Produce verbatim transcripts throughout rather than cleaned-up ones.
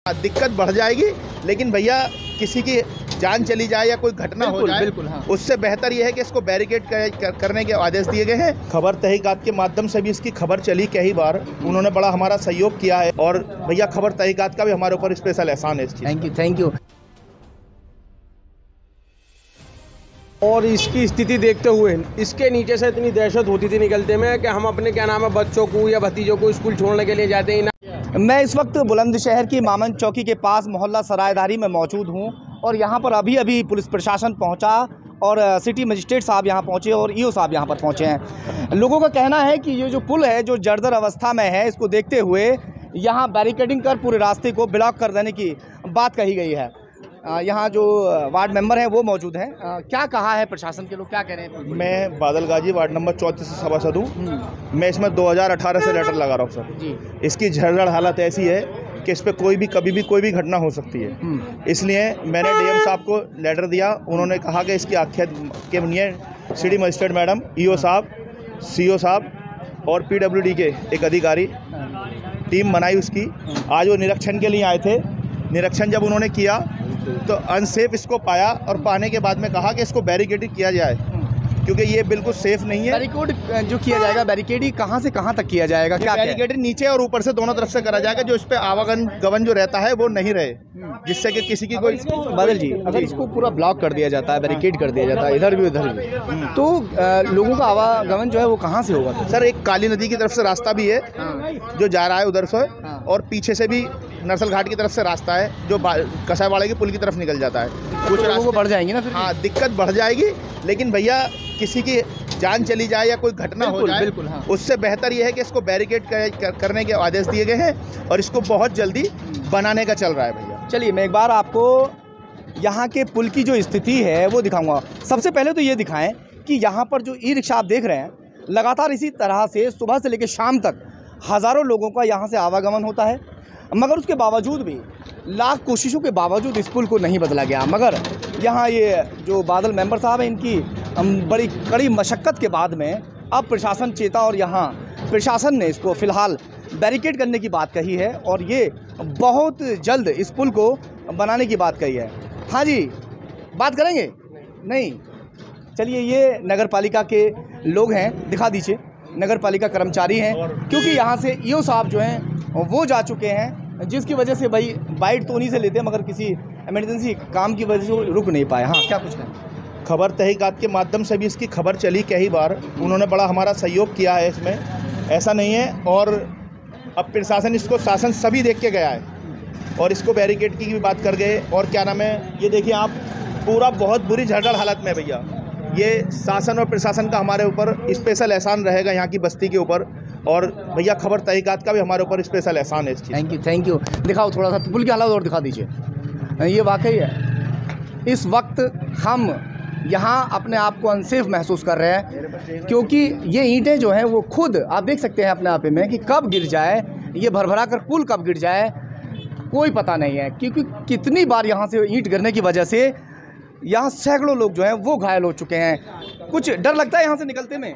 दिक्कत बढ़ जाएगी, लेकिन भैया किसी की जान चली जाए या कोई घटना हो जाए, बिल्कुल हाँ। उससे बेहतर यह है कि इसको बैरिकेड कर, करने के आदेश दिए गए हैं। खबर तहकीकात के माध्यम से भी इसकी खबर चली कई बार, उन्होंने बड़ा हमारा सहयोग किया है और भैया खबर तहकीकात का भी हमारे ऊपर स्पेशल एहसान है इस चीज़। Thank you thank you. और इसकी स्थिति देखते हुए इसके नीचे से इतनी दहशत होती थी निकलते में कि हम अपने क्या नाम है बच्चों को या भतीजों को स्कूल छोड़ने के लिए जाते ही ना। मैं इस वक्त बुलंदशहर की मामन चौकी के पास मोहल्ला सरायदारी में मौजूद हूं और यहां पर अभी अभी पुलिस प्रशासन पहुंचा और सिटी मजिस्ट्रेट साहब यहां पहुंचे और ईओ साहब यहां पर पहुंचे हैं। लोगों का कहना है कि ये जो पुल है जो जर्जर अवस्था में है, इसको देखते हुए यहां बैरिकेडिंग कर पूरे रास्ते को ब्लॉक कर देने की बात कही गई है। यहाँ जो वार्ड मेंबर हैं वो मौजूद हैं। क्या कहा है प्रशासन के लोग, क्या कह रहे हैं? मैं बादल गाजी वार्ड नंबर चौंतीस से सभासद हूँ। मैं इसमें दो हज़ार अठारह से लेटर लगा रहा हूँ सर जी। इसकी झड़झड़ हालत ऐसी है कि इस पर कोई भी कभी भी कोई भी घटना हो सकती है, इसलिए मैंने डीएम साहब को लेटर दिया। उन्होंने कहा कि इसकी आख्या के लिए सिटी मजिस्ट्रेट मैडम, ईओ साहब, सीओ साहब और पीडब्ल्यूडी के एक अधिकारी टीम बनाई उसकी। आज वो निरीक्षण के लिए आए थे। निरीक्षण जब उन्होंने किया तो अनसेफ इसको पाया और पाने के बाद में कहा कि इसको बैरिकेडिंग किया जाए, क्योंकि ये बिल्कुल सेफ नहीं है। बैरिकेड जो किया जाएगा, बैरिकेडिंग कहाँ से कहाँ तक किया जाएगा? क्या बैरिकेडिंग नीचे और ऊपर से दोनों तरफ से करा जाएगा, जो इस पे आवागमन गमन जो रहता है वो नहीं रहे, जिससे कि किसी की कोई। बादल जी, अगर इसको पूरा ब्लॉक कर दिया जाता है, बैरिकेड कर दिया जाता है इधर भी उधर भी, तो लोगों का आवागमन जो है वो कहाँ से होगा? सर एक काली नदी की तरफ से रास्ता भी है जो जा रहा है उधर से, और पीछे से भी नरसल घाट की तरफ से रास्ता है जो कसाईवाड़े के पुल की तरफ निकल जाता है। कुछ लोगों को बढ़ जाएंगी ना फिर। हाँ, दिक्कत बढ़ जाएगी, लेकिन भैया किसी की जान चली जाए या कोई घटना हो जाए, बिल्कुल हाँ। उससे बेहतर यह है कि इसको बैरिकेड कर, करने के आदेश दिए गए हैं और इसको बहुत जल्दी बनाने का चल रहा है भैया। चलिए मैं एक बार आपको यहाँ के पुल की जो स्थिति है वो दिखाऊंगा। सबसे पहले तो ये दिखाएं कि यहाँ पर जो ई रिक्शा आप देख रहे हैं, लगातार इसी तरह से सुबह से लेकर शाम तक हज़ारों लोगों का यहाँ से आवागमन होता है, मगर उसके बावजूद भी लाख कोशिशों के बावजूद इस पुल को नहीं बदला गया। मगर यहाँ ये जो बादल मेंबर साहब हैं, इनकी बड़ी कड़ी मशक्क़त के बाद में अब प्रशासन चेता और यहाँ प्रशासन ने इसको फ़िलहाल बैरिकेड करने की बात कही है और ये बहुत जल्द इस पुल को बनाने की बात कही है। हाँ जी, बात करेंगे? नहीं, चलिए ये नगर पालिका के लोग हैं, दिखा दीजिए। नगर पालिका कर्मचारी हैं, क्योंकि यहाँ से ईओ साहब जो हैं वो जा चुके हैं, जिसकी वजह से भाई बाइट तो उन्हीं से लेते हैं, मगर किसी इमरजेंसी काम की वजह से रुक नहीं पाए। हाँ, क्या कुछ कहें? खबर तहकीकात के माध्यम से भी इसकी खबर चली कई बार, उन्होंने बड़ा हमारा सहयोग किया है इसमें, ऐसा नहीं है। और अब प्रशासन इसको शासन सभी देख के गया है और इसको बैरिकेड की भी बात कर गए। और क्या नाम है, ये देखिए आप, पूरा बहुत बुरी झड़झड़ हालत में भैया। ये शासन और प्रशासन का हमारे ऊपर स्पेशल एहसान रहेगा यहाँ की बस्ती के ऊपर, और भैया खबर तहकीकात का भी हमारे ऊपर स्पेशल एहसान है इस चीज़। Thank you thank you. दिखाओ थोड़ा सा पुल की हालत और दिखा दीजिए। ये वाकई है, इस वक्त हम यहाँ अपने आप को अनसेफ महसूस कर रहे हैं, क्योंकि ये ईंटें जो हैं वो खुद आप देख सकते हैं अपने आप में कि कब गिर जाए, ये भरभरा कर पुल कब गिर जाए कोई पता नहीं है। क्योंकि कितनी बार यहाँ से ईंट गिरने की वजह से यहाँ सैकड़ों लोग जो हैं वो घायल हो चुके हैं। कुछ डर लगता है यहाँ से निकलते में?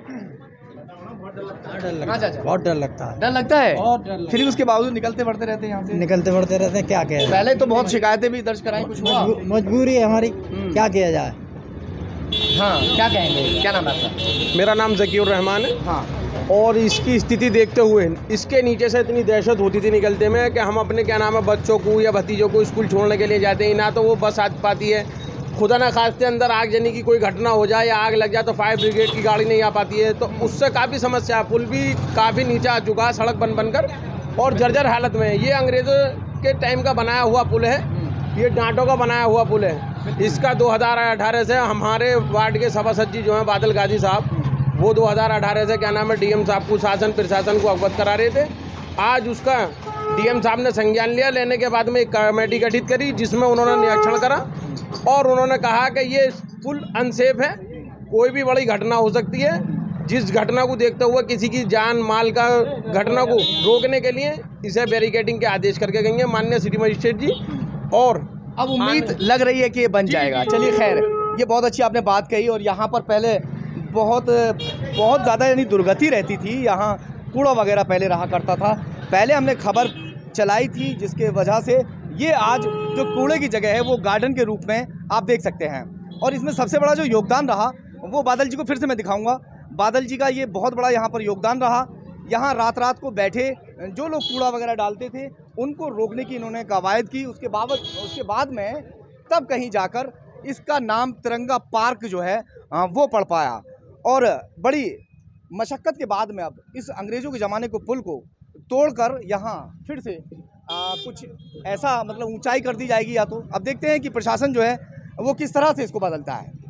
बहुत डर लगता है। डर लगता है, बहुत डर लगता है। फिर उसके बावजूद निकलते बढ़ते रहते हैं यहाँ से। निकलते बढ़ते रहते हैं, क्या किया? पहले तो बहुत शिकायतें भी दर्ज कराई, कुछ हुआ? मजबूरी है हमारी, क्या किया जाए। हाँ, क्या कहेंगे? क्या नाम है आपका? मेरा नाम ज़कीउर रहमान है। हाँ। और इसकी स्थिति देखते हुए इसके नीचे से इतनी दहशत होती थी निकलते में कि हम अपने क्या नाम है बच्चों को या भतीजों को स्कूल छोड़ने के लिए जाते ही ना, तो वो बस आ पाती है। खुदा ना खास्ते अंदर आग जनी की कोई घटना हो जाए या आग लग जाए तो फायर ब्रिगेड की गाड़ी नहीं आ पाती है, तो उससे काफ़ी समस्या है। पुल भी काफ़ी नीचे आ चुका है, सड़क बन बनकर और जर्जर हालत में है। ये अंग्रेज़ों के टाइम का बनाया हुआ पुल है, ये डांटों का बनाया हुआ पुल है। इसका दो हज़ार अठारह से हमारे वार्ड के सभासद जी जो हैं बादल गाजी साहब, वो दो हज़ार अठारह से क्या नाम है डीएम साहब को, शासन प्रशासन को अवगत करा रहे थे। आज उसका डीएम साहब ने संज्ञान लिया, लेने के बाद में एक कमेटी गठित करी जिसमें उन्होंने निरीक्षण करा और उन्होंने कहा कि ये पुल अनसेफ है, कोई भी बड़ी घटना हो सकती है। जिस घटना को देखते हुए किसी की जान माल का घटना को रोकने के लिए इसे बैरिकेडिंग के आदेश करके गई है माननीय सिटी मजिस्ट्रेट जी। और अब उम्मीद लग रही है कि ये बन जाएगा। चलिए खैर, ये बहुत अच्छी आपने बात कही। और यहाँ पर पहले बहुत बहुत ज़्यादा यानी दुर्गति रहती थी, यहाँ कूड़ा वगैरह पहले रहा करता था। पहले हमने खबर चलाई थी जिसके वजह से ये आज जो कूड़े की जगह है वो गार्डन के रूप में आप देख सकते हैं। और इसमें सबसे बड़ा जो योगदान रहा वो बादल जी को फिर से मैं दिखाऊंगा। बादल जी का ये बहुत बड़ा यहाँ पर योगदान रहा। यहाँ रात रात को बैठे जो लोग कूड़ा वगैरह डालते थे उनको रोकने की इन्होंने कवायद की। उसके बाद उसके बाद में तब कहीं जाकर इसका नाम तिरंगा पार्क जो है वो पड़ पाया। और बड़ी मशक्क़त के बाद में अब इस अंग्रेज़ों के ज़माने को पुल को तोड़कर यहाँ फिर से आ, कुछ ऐसा मतलब ऊंचाई कर दी जाएगी। या तो अब देखते हैं कि प्रशासन जो है वो किस तरह से इसको बदलता है।